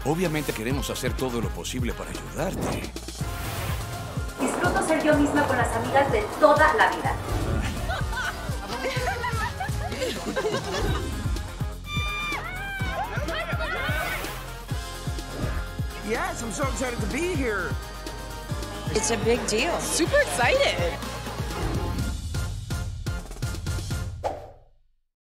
Obviamente queremos hacer todo lo posible para ayudarte. Disfruto ser yo misma con las amigas de toda la vida. Yes, I'm so excited to be here. It's a big deal. Super excited.